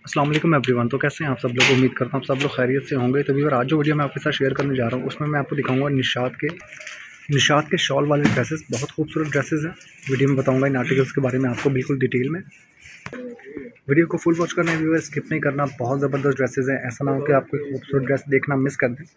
अस्सलाम वालेकुम एवरीवन। तो कैसे हैं आप सब लोग? उम्मीद करता हूँ आप सब लोग खैरियत से होंगे। तो व्यूअर, आज जो वीडियो मैं आपके साथ शेयर करने जा रहा हूँ उसमें मैं आपको दिखाऊंगा निशात के शॉल वाले ड्रेसेस। बहुत खूबसूरत ड्रेसेस हैं। वीडियो में बताऊंगा इन आर्टिकल्स के बारे में आपको बिल्कुल डिटेल में। वीडियो को फुल वॉच करना है व्यूअर, स्किप नहीं करना। बहुत ज़बरदस्त ड्रेसेस हैं, ऐसा ना हो कि आप कोई खूबसूरत ड्रेस देखना मिस कर दें।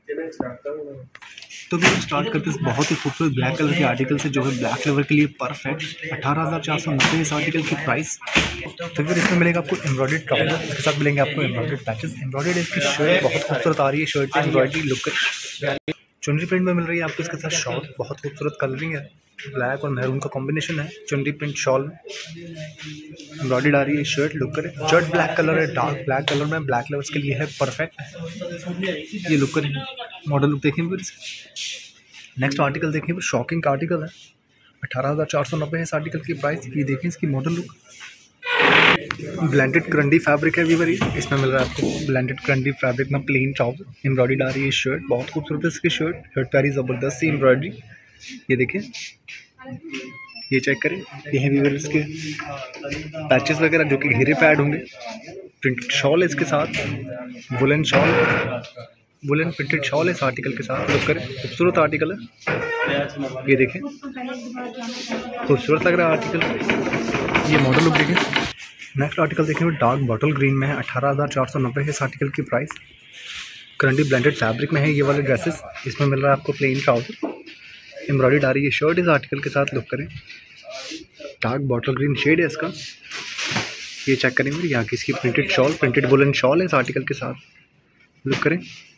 तो व्यूअर, स्टार्ट करते हैं बहुत ही खूबसूरत ब्लैक कलर के आर्टिकल से, जो है ब्लैक लेवर के लिए परफेक्ट। 18,490 इस आर्टिकल की प्राइस। तो फिर इसमें मिलेगा आपको एम्ब्रॉयडर्ड ट्राउजर, इसके साथ मिलेंगे आपको एम्ब्रॉयडर्ड पैचेस। एम्ब्रॉयडर्ड इसकी शर्ट बहुत खूबसूरत आ रही है। शर्ट पे एम्ब्रॉयडरी लुक चुनरी प्रिंट में मिल रही है आपको। इसके साथ शॉल बहुत खूबसूरत कलरिंग है, ब्लैक और मैरून का कॉम्बिनेशन है। चुनरी प्रिंट शॉल एम्ब्रॉयडर्ड आ रही है। शर्ट लुक करे, शर्ट ब्लैक कलर है, डार्क ब्लैक कलर में, ब्लैक लेवर्स के लिए है परफेक्ट। ये लुक करे, मॉडल लुक देखें फिर। नेक्स्ट आर्टिकल देखें, शॉकिंग आर्टिकल है। 18,490 है इस आर्टिकल की प्राइस। ये देखें इसकी model look. Blended karandi fabric है व्यूअर, इसमें मिल रहा है आपको ब्लेंडेड करंडी फैब्रिक में प्लेन ट्राउजर, एम्ब्रॉयडरी आ रही है। शर्ट बहुत खूबसूरत है इसकी शर्ट प्यारी ज़बरदस्त सी एम्ब्रॉयडरी। ये देखें, ये चेक करें, ये है व्यूअर इसके पैचेस वगैरह जो कि घेरे पे ऐड होंगे। प्रिंटेड शॉल है इसके साथ, वुलन प्रिंटेड शॉल है इस आर्टिकल के साथ। लुक करें, खूबसूरत आर्टिकल है। ये देखें, खूबसूरत लग रहा है आर्टिकल। ये मॉडल लुक देखें। नेक्स्ट आर्टिकल देखें, डार्क बॉटल ग्रीन में है। 18,490 है इस आर्टिकल की प्राइस। करंटी ब्लेंडेड फैब्रिक में है ये वाले ड्रेसेस। इसमें मिल रहा है आपको प्लेन ट्राउजर, एम्ब्रॉयडर्ड आ रही है शर्ट इस आर्टिकल के साथ। लुक करें, डार्क बॉटल ग्रीन शेड है इसका। ये चेक करें मेरी, यहाँ की इसकी printed shawl, printed woollen shawl है इस आर्टिकल के साथ। लुक करें,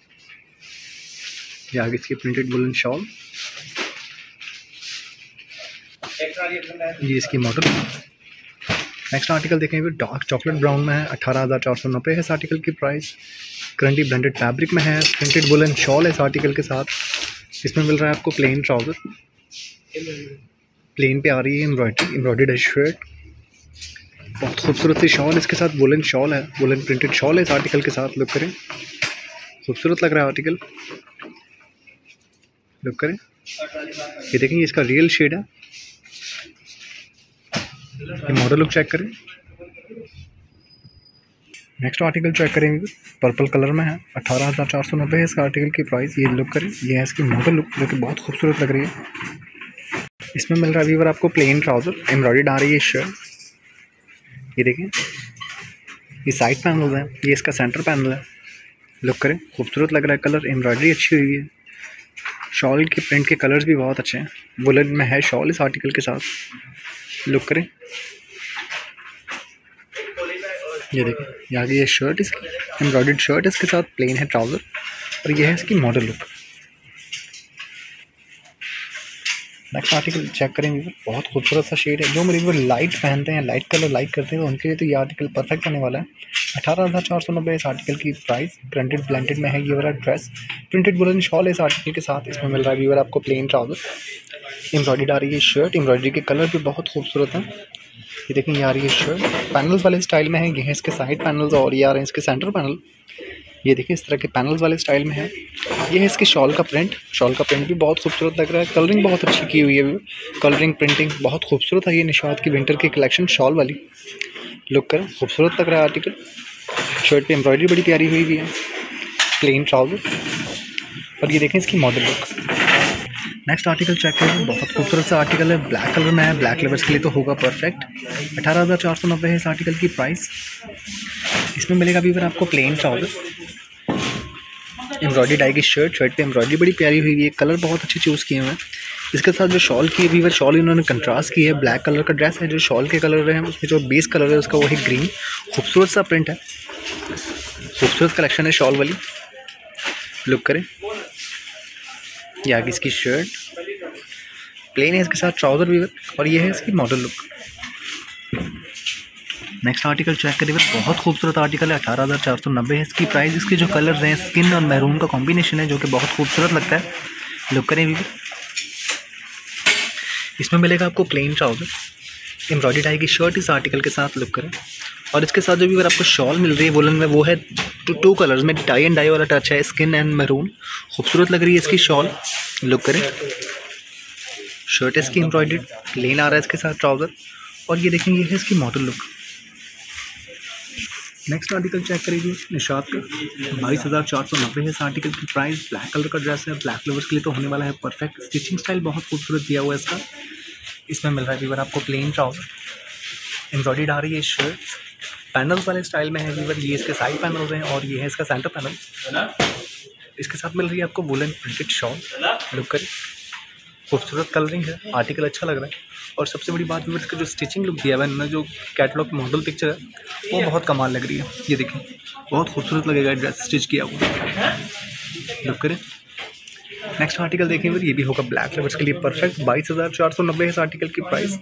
यहाँ की इसकी प्रिंटेड वुलन शॉल, ये इसकी मॉडल। नेक्स्ट आर्टिकल देखें, डार्क चॉकलेट ब्राउन में है। 18,490 है इस आर्टिकल की प्राइस। करंटी ब्लेंडेड फैब्रिक में है, प्रिंटेड वुलन शॉल है इस आर्टिकल के साथ। इसमें मिल रहा है आपको प्लेन ट्राउजर, प्लेन पे आ रही है एम्ब्रॉयडर्ड है शर्ट। बहुत खूबसूरत सी शॉल इसके साथ, वुलन शॉल है, वुलन प्रिंटेड शॉल है इस आर्टिकल के साथ। लुक करें, खूबसूरत लग रहा है आर्टिकल। लुक करें, ये देखें, ये इसका रियल शेड है। ये मॉडल लुक चेक करें। नेक्स्ट आर्टिकल चेक करेंगे, पर्पल कलर में है। 18,490 है इसका आर्टिकल की प्राइस। ये लुक करें, ये है इसकी मॉडल लुक जो कि बहुत खूबसूरत लग रही है। इसमें मिल रहा है व्यूअर आपको प्लेन ट्राउजर, एम्ब्रॉयडर्ड आ रही है शर्ट। ये देखें, ये साइड पैनल है, ये इसका सेंटर पैनल है। लुक करें, खूबसूरत लग रहा है कलर, एम्ब्रॉयडरी अच्छी हुई है। शॉल के प्रिंट के कलर्स भी बहुत अच्छे हैं। वुलन में है शॉल इस आर्टिकल के साथ। लुक करें, ये देखें, यहाँ की ये शर्ट इसकी एम्ब्रॉयडर्ड शर्ट इसके साथ, प्लेन है ट्राउज़र, और ये है इसकी model look. Next article check करेंगे, बहुत खूबसूरत सा शेड है। जो मेरे व्यूअर लाइट पहनते हैं, लाइट कलर लाइक करते हैं, तो उनके लिए तो ये आर्टिकल परफेक्ट होने वाला है। 18,490 इस आर्टिकल की प्राइस। प्रिंटेड ब्लेंडेड में है ये वाला ड्रेस, प्रिंटेड वुलन शॉल है इस आर्टिकल के साथ। इसमें मिल रहा है व्यूअर आपको प्लेन ट्राउजर, एम्ब्रॉयडर्ड आ रही है शर्ट, एम्ब्रॉयडरी के कलर भी बहुत खूबसूरत हैं। ये देखें, ये आ रही है शर्ट, पैनल्स वाले स्टाइल में है। ये है इसके साइड पैनल्स और ये आ रहे हैं इसके सेंटर पैनल। ये देखिए, इस तरह के पैनल्स वाले स्टाइल में है। ये है इसके शॉल का प्रिंट भी बहुत खूबसूरत लग रहा है। कलरिंग बहुत अच्छी की हुई है, कलरिंग प्रिंटिंग बहुत खूबसूरत है। ये निशात की विंटर की कलेक्शन शॉल वाली। लुक करें, खूबसूरत लग रहा है आर्टिकल। शर्ट पे एम्ब्रॉयडरी बड़ी प्यारी हुई भी है, प्लेन ट्राउजर, और ये देखें इसकी model look. Next article check करें, बहुत खूबसूरत सा आर्टिकल है, ब्लैक कलर में है, ब्लैक लेवर्स के लिए तो होगा परफेक्ट। 18,490 है इस आर्टिकल की प्राइस। इसमें मिलेगा भी आपको प्लेन ट्राउजर, एम्ब्रॉयडरी डाई की शर्ट पे एम्ब्रॉयडरी बड़ी प्यारी हुई है। कलर बहुत अच्छे चूज़ किए हुए हैं। इसके साथ जो शॉल की है, शॉल इन्होंने कंट्रास्ट की है। ब्लैक कलर का ड्रेस है, जो शॉल के कलर है उसमें जो बेस कलर है उसका वो है ग्रीन। खूबसूरत सा प्रिंट है, खूबसूरत कलेक्शन है शॉल वाली। लुक करें, ये आगे इसकी शर्ट प्लेन है, इसके साथ ट्राउजर भी, और ये है इसकी model look. Next article check करिए, बहुत खूबसूरत आर्टिकल है। 18,490 है इसकी प्राइस। इसके जो कलर्स हैं, स्किन और मैरून का कॉम्बिनेशन है, जो कि बहुत खूबसूरत लगता है। लुक करें भी, इसमें मिलेगा आपको प्लेन ट्राउजर, एम्ब्रॉयडरी डाई की शर्ट इस आर्टिकल के साथ। लुक करें, और इसके साथ जो भी अगर आपको शॉल मिल रही है वुलन में, वो है टू कलर्स में, टाई एंड डाई वाला टच है, स्किन एंड मैरून। खूबसूरत लग रही है इसकी शॉल। लुक करें, शर्ट इसकी एम्ब्रॉयडर्ड, प्लेन आ रहा है इसके साथ ट्राउज़र, और ये देखें, ये है इसकी model look. Next article check करिए निशात का 22,490 है इस आर्टिकल की प्राइस। ब्लैक कलर का ड्रेस है, ब्लैक लवर्स के लिए तो होने वाला है परफेक्ट। स्टिचिंग स्टाइल बहुत खूबसूरत दिया हुआ है इसका। इसमें मिल रहा है वीवर आपको प्लेन ट्राउजर, एम्ब्रॉयडर्ड आ रही है शर्ट, पैनल्स वाले स्टाइल में है वीवर। ये इसके साइड पैनल्स हैं और ये है इसका सेंटर पैनल। इसके साथ मिल रही है आपको वुलन प्रिंटेड शॉल। लुक करें, खूबसूरत कलरिंग है, आर्टिकल अच्छा लग रहा है। और सबसे बड़ी बात वीवर इसका जो स्टिचिंग लुक दिया हुआ है इन्होंने, जो कैटलॉग मॉडल पिक्चर है वो बहुत कमाल लग रही है। ये देखिए बहुत खूबसूरत लगेगा ड्रेस स्टिच किया हुआ। लुक करें। नेक्स्ट आर्टिकल देखें वीवर, ये भी होगा ब्लैक लवर्स के लिए परफेक्ट। 22,490 है इस आर्टिकल की प्राइस।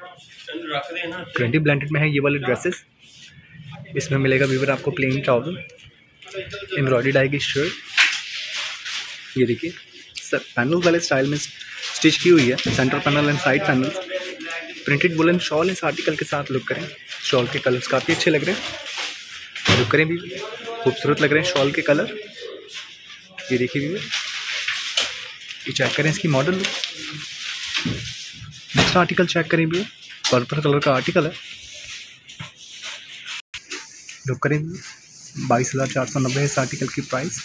20 ब्लेंडेड में है ये वाले ड्रेसेस। इसमें मिलेगा वीवर आपको प्लेन ट्राउजर, एम्ब्रॉयडर्ड आएगी शर्ट। ये देखिए सब पैनल वाले स्टाइल में स्टिच की हुई है, centre panel and side panel. Printed woollen shawl इस आर्टिकल के साथ। लुक करें, शॉल के कलर्स काफ़ी अच्छे लग रहे हैं। लुक करें भी खूबसूरत लग रहे हैं शॉल के कलर। ये देखिए भी, ये चेक करें इसकी model look. Next article check करें भी, पर्पल कलर का आर्टिकल है। लुक करें, 22,490 है इस आर्टिकल की प्राइस।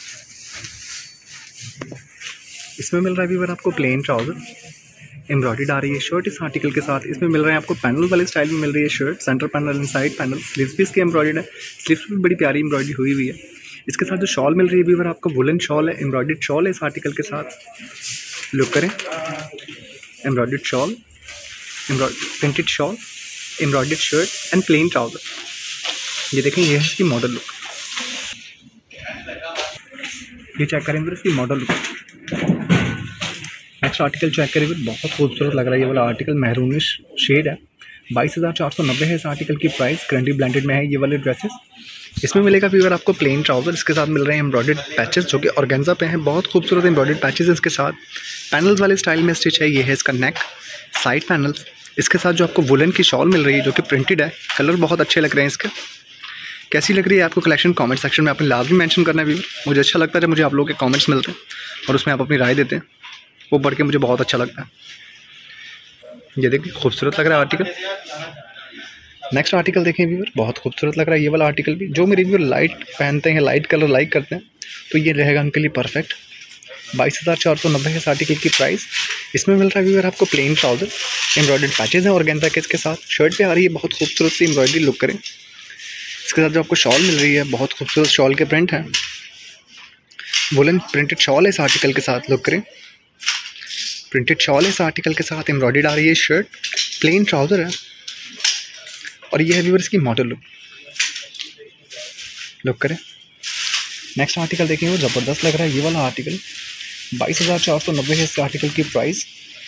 इसमें मिल रहा है वीवर आपको प्लेन ट्राउजर, एम्ब्रॉयडर्ड आ रही है शर्ट इस आर्टिकल के साथ। इसमें मिल रहा है आपको पैनल वाले स्टाइल में मिल रही है shirt, centre panel and side panel. Sleeves भी इसकी एम्ब्रॉयडर्ड है, स्लीव्स भी बड़ी प्यारी एम्ब्रॉयडरी हुई हुई है। इसके साथ जो शॉल मिल रही है वीवर आपको वुलन शॉल है, एम्ब्रॉयडर्ड शॉल है इस आर्टिकल के साथ। लुक करें, embroidered shawl, printed shawl, embroidered shirt and plain trouser. ये देखें, ये है इसकी मॉडल लुक। ये चेक करें इसकी model look. Next article check करें, बहुत खूबसूरत लग रहा है ये वाला आर्टिकल, मैरूनिश शेड है। 22,490 है इस आर्टिकल की प्राइस। करंटली ब्लेंडेड में है ये वाले ड्रेसेस। इसमें मिलेगा वीवर आपको प्लेन ट्राउजर, इसके साथ मिल रहे हैं एम्ब्रॉयडर्ड पैचेस जो कि ऑर्गेन्जा पे हैं। बहुत खूबसूरत एम्ब्रॉयडर्ड पैचेस इसके साथ। पैनल्स वाले स्टाइल में स्टिच है। ये है इसका नेक, साइड पैनल्स। इसके साथ जो आपको वुलन की शॉल मिल रही है जो कि प्रिंटेड है। कलर बहुत अच्छे लग रहे हैं इसके। कैसी लग रही है आपको कलेक्शन, कमेंट सेक्शन में आपने लाजमी मेंशन करना है वीवर। मुझे अच्छा लगता है जब मुझे आप लोगों के कमेंट्स मिलते हैं और उसमें आप अपनी राय देते हैं, वो पढ़ के मुझे बहुत अच्छा लगता है। ये देखिए खूबसूरत लग रहा है आर्टिकल। नेक्स्ट आर्टिकल देखें व्यूअर, बहुत खूबसूरत लग रहा है ये वाला आर्टिकल भी। जो मेरे व्यूअर लाइट पहनते हैं, लाइट कलर लाइक करते हैं, तो ये रहेगा उनके लिए परफेक्ट। 22,490 है इस आर्टिकल की प्राइस। इसमें मिल रहा है व्यूअर आपको प्लेन ट्राउजर, एम्ब्रॉयडर्ड पैचेज हैं ऑर्गेन्जा के इसके साथ। शर्ट पे आ रही है बहुत खूबसूरत सी एम्ब्रॉयडरी। लुक करें, इसके साथ जो आपको शॉल मिल रही है, बहुत खूबसूरत शॉल के प्रिंट है, वुलन प्रिंटेड शॉल है इस आर्टिकल के साथ। लुक करें, प्रिंटेड शॉल है इस आर्टिकल के साथ, एम्ब्रॉयडर्ड आ रही है शर्ट, प्लेन ट्राउजर है और ये है व्यूअर इसकी मॉडल लुक। लुक करें। नेक्स्ट आर्टिकल देखें, वो ज़बरदस्त लग रहा है ये वाला आर्टिकल। 22,490 है इस आर्टिकल की प्राइस।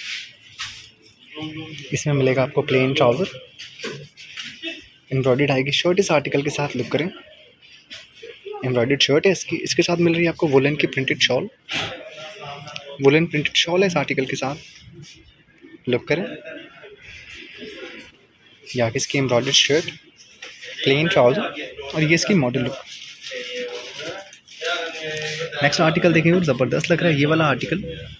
इसमें मिलेगा आपको प्लेन ट्राउजर, एम्ब्रॉयडर्ड आएगी शर्ट इस आर्टिकल के साथ। लुक करें, एम्ब्रॉयडर्ड शर्ट है इसकी। इसके साथ मिल रही है आपको वुलन की printed shawl, woollen printed shawl है इस आर्टिकल के साथ। लुक करें, ये आगे इसकी एम्ब्रॉयडर्ड शर्ट, प्लेन ट्राउजर और ये इसकी मॉडल लुक। नेक्स्ट आर्टिकल देखेंगे, ज़बरदस्त लग रहा है ये वाला आर्टिकल।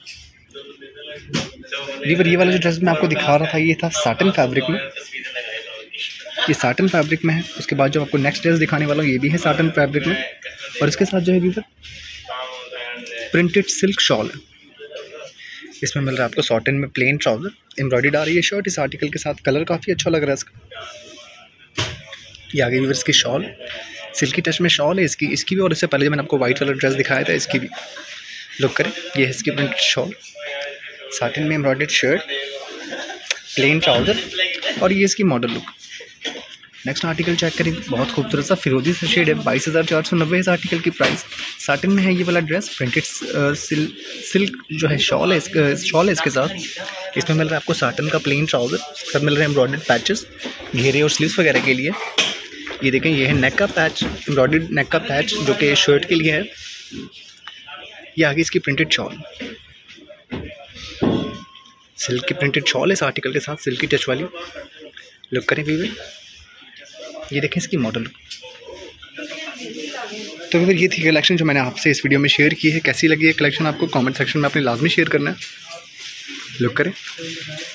ये वाला जो ड्रेस मैं आपको दिखा रहा था, ये था साटन फैब्रिक में। ये साटन फैब्रिक में है। उसके बाद जो आपको नेक्स्ट ड्रेस दिखाने वाला हूँ, ये भी है साटन फैब्रिक में और इसके साथ जो है व्यूअर प्रिंटेड सिल्क शॉल है। इसमें मिल रहा है आपको साटन में प्लेन ट्राउजर, एम्ब्रॉयडर्ड आ रही है शर्ट इस आर्टिकल के साथ। कलर काफ़ी अच्छा लग रहा है इसका। ये आगे व्यूअर इसकी शॉल, सिल्की टच में शॉल है इसकी। इसकी भी और इससे पहले जो मैंने आपको वाइट वाला ड्रेस दिखाया था, इसकी भी। लुक करें, ये है इसकी प्रिंटेड शॉल, साटन में एम्ब्रॉयडर्ड शर्ट, प्लेन ट्राउजर और ये इसकी model look. Next article check करें, बहुत खूबसूरत सा फिरोजी सा शेड है। 22,490 इस आर्टिकल की प्राइस। साटन में है ये वाला ड्रेस, प्रिंटेड सिल्क जो है शॉल है इसके साथ। इसमें मिल रहा है आपको साटन का प्लेन ट्राउजर, सब मिल रहे हैं एम्ब्रॉयडर्ड पैचेस घेरे और स्लीव्स वगैरह के लिए। ये देखें, ये है नेक का पैच, एम्ब्रॉयडर्ड नेक का पैच जो कि शर्ट के लिए है। ये आगे इसकी प्रिंटेड शॉल, सिल्क की प्रिंटेड शॉल है इस आर्टिकल के साथ, सिल्की टच वाली। लुक करें व्यूअर, ये देखें इसकी मॉडल। तो फिर ये थी कलेक्शन जो मैंने आपसे इस वीडियो में शेयर की है। कैसी लगी है कलेक्शन आपको कमेंट सेक्शन में आपने लाजमी शेयर करना है। लुक करें।